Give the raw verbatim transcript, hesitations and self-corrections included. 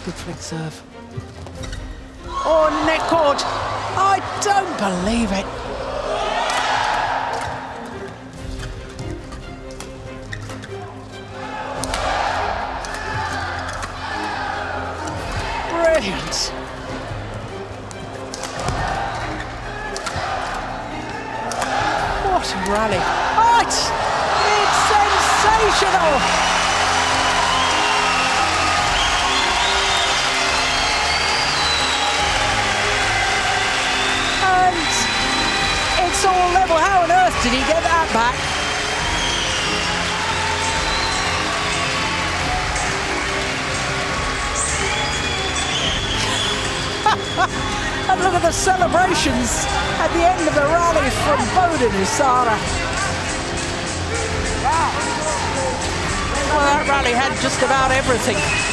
Good flick serve. Oh, net cord. I don't believe it. Brilliant. What a rally. Oh, it's, it's sensational. It's all level. How on earth did he get that back? And look at the celebrations at the end of the rally from Bodin Isara. Well, that rally had just about everything.